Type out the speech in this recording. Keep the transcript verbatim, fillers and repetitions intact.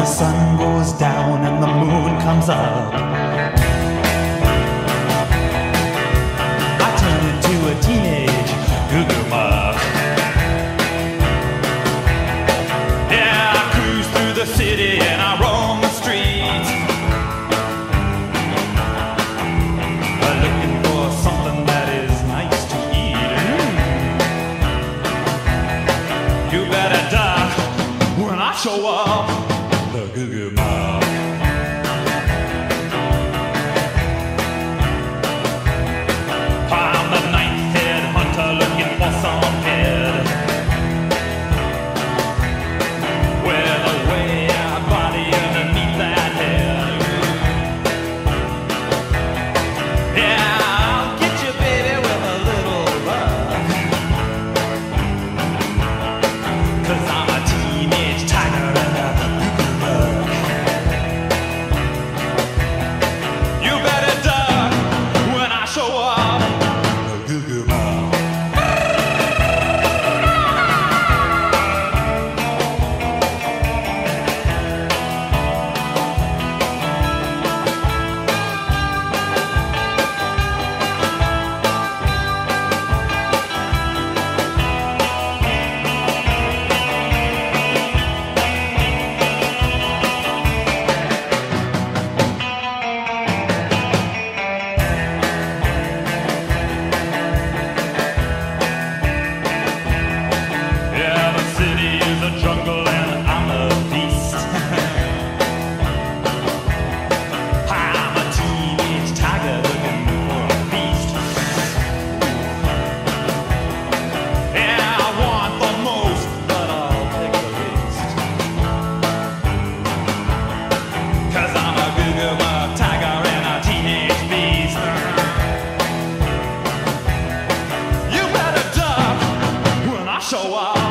the sun goes down and the moon comes up, I turn into a teenage goo-goo muck. Yeah, I cruise through the city and I roam the streets, looking for something that is nice to eat. Mm. You better duck when I show up, the goo-goo muck. I'm the ninth headhunter looking for some head with a way-out body underneath that head. Yeah, I'll get you, baby, with a little love, 'cause I'm a teenage tiger and a goo-goo muck. You better duck when I show up, the goo-goo muck. Yeah, the city is a jungle and I'm a beast. I'm a teenage tiger looking for a feast. Yeah, I want the most, but I'll take the least, 'cause I'm a goo-goo muck tiger and a teenage beast. You better duck when I show up,